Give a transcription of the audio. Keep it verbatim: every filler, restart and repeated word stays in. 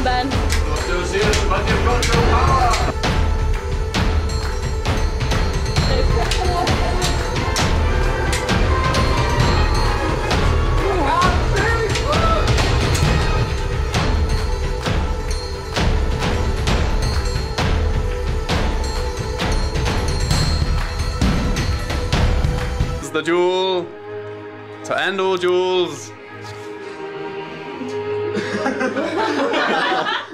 Ben. But you've got your power! This is the duel to end all duels.